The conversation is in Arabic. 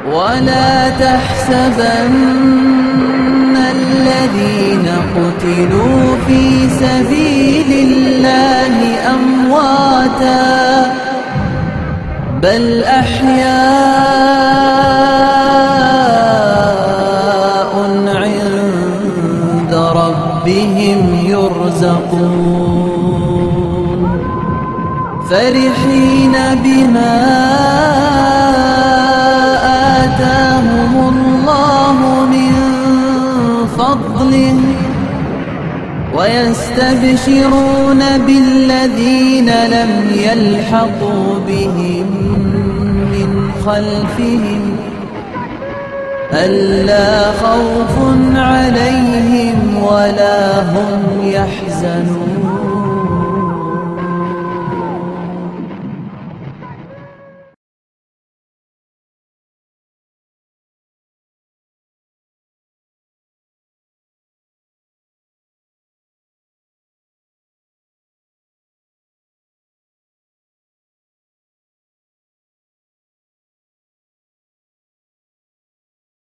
ولا تحسبن الذين قتلوا في سبيل الله أمواتا بل أحياء عند ربهم يرزقون فرحين بما آتاهم الله من فضله ويستبشرون بالذين لم يلحقوا بهم من خلفهم ألا خوف عليهم ولا هم يحزنون